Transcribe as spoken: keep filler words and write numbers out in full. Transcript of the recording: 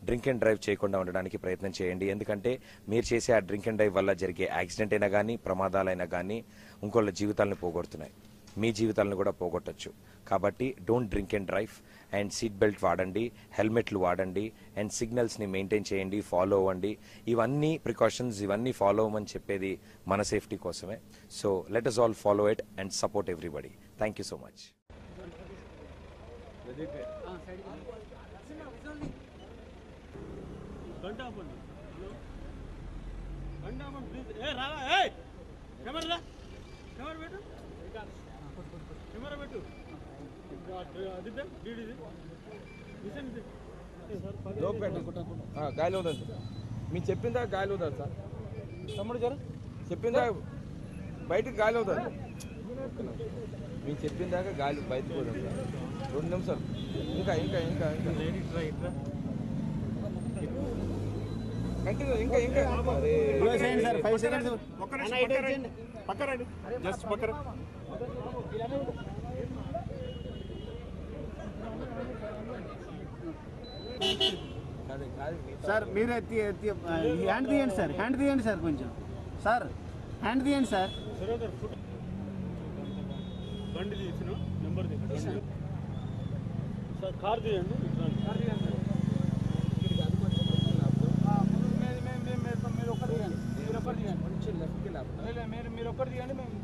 Drink and drive చేయకుండా ఉండడానికి ప్రయత్నం చేయండి. ఎందుకంటే మీరు చేసే ఆ డ్రింక్ అండ్ డ్రైవ్ వల్ల జరిగే యాక్సిడెంట్ అయినా కానీ, ప్రమాదాలైనా కానీ ఇంకోళ్ళ జీవితాలను పోగొడుతున్నాయి. మీ జీవితాలను కూడా పోగొట్టచ్చు. కాబట్టి don't drink and drive and seat belt వాడండి, హెల్మెట్లు వాడండి అండ్ సిగ్నల్స్ని మెయింటైన్ చేయండి, ఫాలో అవ్వండి. ఇవన్నీ ప్రికాషన్స్, ఇవన్నీ ఫాలో అవ్వమని చెప్పేది మన సేఫ్టీ కోసమే. So let us all follow it and support everybody. Thank you so much. గాలి అవుతుంది మీరు చెప్పిందా గాలి అవుతుంది సార్ తమ్ముడు గారు చెప్పిందా బయటకు గాలి అవుతుంది మీరు చెప్పిందాక గాలి బయటకు పోతుంది సార్. రెండు నిమిషాలు ఇంకా ఇంకా ఇంకా ఇంకా కంటిన్యూ ఇంకా ఇంకా సార్ ఫైవ్ సెకండ్స్ పక్కన జస్ట్ పక్కన సార్ మీరు హ్యాండ్ తీయండి సార్, హ్యాండ్ తీయండి సార్, కొంచెం సార్ హ్యాండ్ తీయండి సార్. బండి తీసిన నెంబర్ సార్, కార్ తీయండి. మీరు ఒక్కటి తీయండి, మీరు ఒక్కటి తీయండి, మీరు మీరు ఒక్కటి తీయండి. మేము